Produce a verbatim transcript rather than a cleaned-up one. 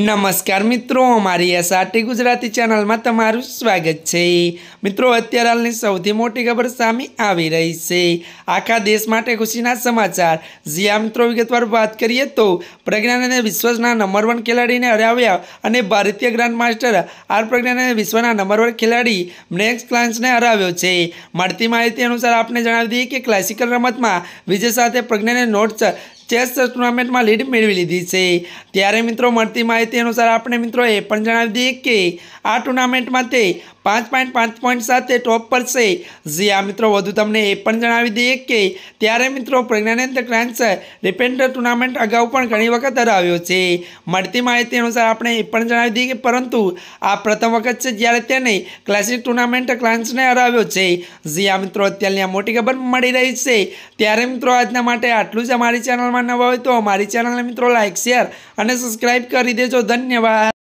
नमस्कार मित्रों, अमारी एसआरटी गुजराती चैनल में तमारुं स्वागत है। मित्रों, अत्यारे हालनी सौथी मोटी खबर सामे आवी रही है। आखा देश माटे खुशीना समाचार। जी आ मित्रों, विगतवार बात करिए तो प्रज्ञाने विश्वना नंबर वन खिलाड़ी ने हराव्या अने भारतीय ग्रांड मास्टर आर प्रज्ञाने विश्वना नंबर वन खिलाड़ी मैक्स क्लास ने हराव्यो छे। मळती माहिती अनुसार आपने जणावी दीए कि क्लासिकल रमत में विजय साथे प्रज्ञाने नोट्स चेस टूर्नामेंट में लीड मेळवी लीधी छे। त्यारे मित्रों, मळती माहिती अनुसार आपने मित्रों ए पण जणावी दीए कि आ टूर्नामेंट में ते पांच पॉइंट पांच पॉइंट साथ टॉप पर से। जी आ मित्रों, वधु तमने ए पण जणावी दीए कि त्यारे मित्रों प्रज्ञानंद क्रांच रिपेंड टूर्नामेंट अगाऊ पण घणी वखत हराव्यो छे। मळती माहिती अनुसार आपने ए पण जणावी दीए कि परंतु आ प्रथम वखत छे ज्यारे तेने क्लासिक टूर्नामेंट क्लांचने हराव्यो छे। जी आ मित्रों, अत्याરની આ મોટી ખબર મળી રહી છે। ત્યારે મિત્રો આજના માટે આટલું જ। અમારી ચેનલમાં નવા હોય તો અમારી ચેનલને મિત્રો લાઈક, શેર અને સબસ્ક્રાઇબ કરી દેજો। ધન્યવાદ।